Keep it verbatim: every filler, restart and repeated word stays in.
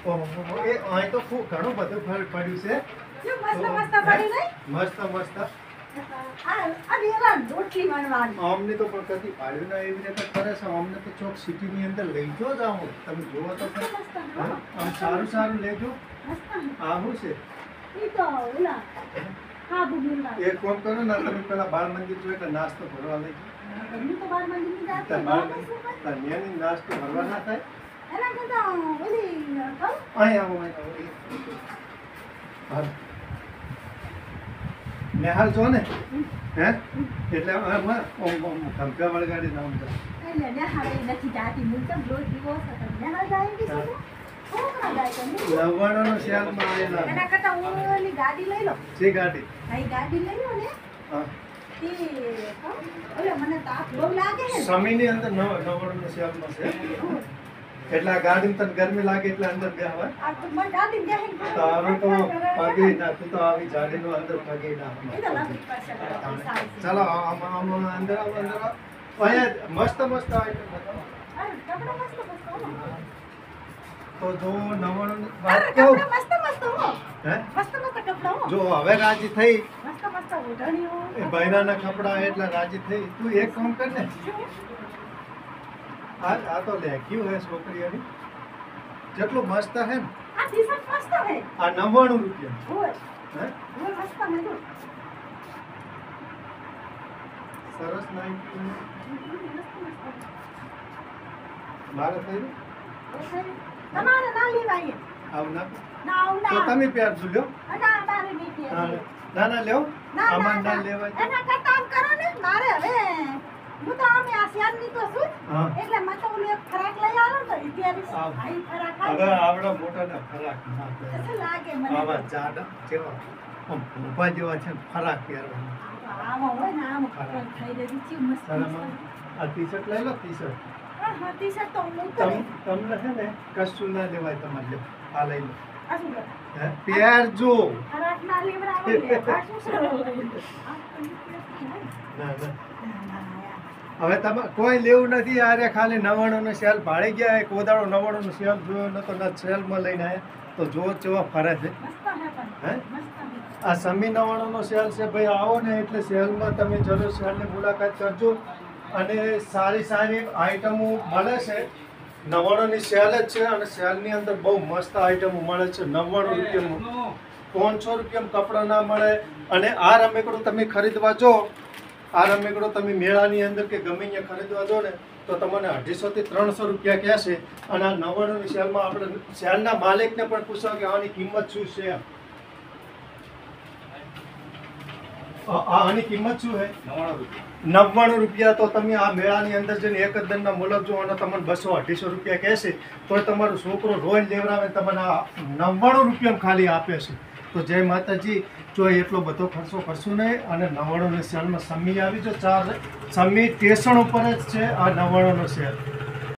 ઓહો એ અહીં તો ખૂબ ઘણું બધું ફરક પડ્યું છે. જો મસ્ત મસ્ત પડી નહીં. મસ્ત મસ્ત. આ આ વેલા રોટલી વણવાની. અમને તો પણ કદી પાડ્યું ના એવી રીતે કરે છે. અમને તો ચોક સિટીની અંદર લઈ જો જાઓ. તમે જોવો તો ખરી. હા, આમ સારું સારું લેજો. આ શું છે? ઈ તો ઓલા હા બુગીલા. એક કામ કરો ને તમે પેલા બાળ મંદિર જો એટલે નાસ્તો ભરવા લઈ જાઓ. તમે તો બાર મંદિર ની જાત. બાળ મંદિર ત્યાંની નાસ્તો ભરવા ના થાય. એના કરતા ઓલી કહું અહીં આવો અહીં આવો. હાલ. નિહાલ જો ને હે એટલે આમાં ઓમ ઓમ ધમકા વળગાડી નામ છે. એટલે ને હારે નથી જાતી મુલતમ રોજ દિવસ હતા. ને હાલ જાય કે શું? કોકના જાય તો લવણોનો શેલમાં આવેલા એના કરતા ઓલી ગાડી લઈ લો. છે ગાડી. આ ગાડી લઈ લો ને હા. તે ઓલે મને તાપ બહુ લાગે છે. સમીની અંદર નવ નવણોનો શેલમાં છે. એટલે આ ગાડીમાં તને ગરમી લાગે એટલે અંદર બેહવા. આ તો મને ગાડી બેહી તો હવે તો પગે ના તું તો આવી જાડીનો અંદર પગે ના. એ તો લાગી પડશે. ચાલો આમાં આમાં અંદર આવો અંદર આવો. અહીંયા મસ્ત મસ્ત આઈટમ બતાવો. અરે કપડા મસ્ત મસ્ત હો. તો જો નવણોની અરે વાત કહું કપડા મસ્ત મસ્ત હો. હે મસ્ત મસ્ત કપડા હો. જો હવે રાજી થઈ મસ્ત મસ્ત ઓઢણીઓ. એ બૈરાના કપડા એટલે રાજી થઈ. તું એક કામ કર ને આ આ તો લેખ્યું હે છોકરીઓની જેટલું મસ્ત હે ને આ ટી-શર્ટ મસ્ત હે. આ નવ્વાણું રૂપિયા ઓય હે ઓય મસ્ત હે જો. સરસ નાઈ મારે થઈ તમારે ના લેવાય. આવ ના ના આવ તો ના. તમે પ્યાર લ્યો. ના મારે નહીં હા, કે. ના ના લેવો ના આમાં ના ના લેવાય એના કરતા આમ કરો ને મારે હવે હું તો આમે આ શેરની તો છું હા એટલે મને તો ઓલું એક ફરાક લઈ આલો ને તો અત્યારે આવ. ભાઈ ફરાક હવે આવે આવડા મોટા ના ફરાક ના પહેરે. કેવું લાગે મને આવા જાડા જેવા આમ ઊભા જેવા છે ને ફરાક પહેરવાના. આવો હોય ને આમ ફરાક. થઈ રહી છે મસ્ત તારામાં મસ્ત. આ ટી શર્ટ લઈ લો ટી શર્ટ હા હા ટી-શર્ટ તો હું તો તમ તમને છે ને કશું ના લેવાય તમારે લ્યો આ લઈ લો આ શું કરે? હે પહેરજો ફરાક ના લેવડાવો લે આ શું કરો આ તો નીકળે ના ના ના ના યાર. હવે તમે કોઈ લેવું નથી આરે ખાલી નવાણુંનો સેલ ભાળી ગયા એક કોદાળો નવાણુંનો સેલ જોયો નતો ના સેલમાં લઈને આવ્યા તો જો કેવા ફરે છે. મસ્ત હે પણ હે મસ્ત હે. આ સમી નવાણુંનો સેલ છે ભાઈ આવો ને એટલે સેલમાં તમે જરૂર સેલની મુલાકાત કરજો અને સારી સારી આઈટમો મળે છે. નવ્વાણુંની સેલ જ છે અને સેલની અંદર બહુ મસ્ત આઈટમો મળે છે. નવ્વાણું રૂપિયામાં પાંચસો રૂપિયામાં કપડાં ના મળે. અને આ રમેકડું તમે ખરીદવા જો આ રમેકડો તમે મેળાની અંદર કે ગમે ત્યાં ખરીદવા જો ને તો તમને અઢીસો થી ત્રણસો રૂપિયા કહેશે. અને આ નવ્વાણુંની સેલમાં આપણે સેલના માલિકને પણ પૂછો કે આની કિંમત શું છે. આ આની કિંમત શું છે? નવ્વાણું રૂપિયા. તો તમે આ મેળાની અંદર જઈને એક જ દરના મુલક જો અને તમને બસો અઢીસો રૂપિયા કહેશે તો તમારો છોકરો રોજ લેવડાવે તમને આ નવ્વાણું રૂપિયામાં ખાલી આપે છે. તો જય માતાજી. જો એટલો બધો ખર્ચો કરશું નહીં. અને નવ્વાણુંની સેલમાં સમી આવી જો ચાર સમી સ્ટેશન ઉપર જ છે આ નવ્વાણુંનો સેલ.